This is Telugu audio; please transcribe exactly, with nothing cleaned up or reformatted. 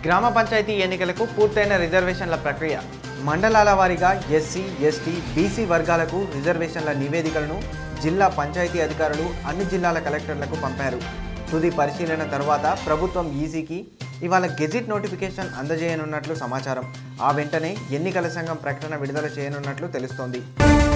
గ్రామ పంచాయతీ ఎన్నికలకు పూర్తయిన రిజర్వేషన్ల ప్రక్రియ. మండలాల వారీగా ఎస్సీ, ఎస్టీ, బీసీ వర్గాలకు రిజర్వేషన్ల నివేదికలను జిల్లా పంచాయతీ అధికారులు అన్ని జిల్లాల కలెక్టర్లకు పంపారు. తుది పరిశీలన తర్వాత ప్రభుత్వం ఈసీకి ఇవాళ గెజిట్ నోటిఫికేషన్ అందజేయనున్నట్లు సమాచారం. ఆ వెంటనే ఎన్నికల సంఘం ప్రకటన విడుదల చేయనున్నట్లు తెలుస్తోంది.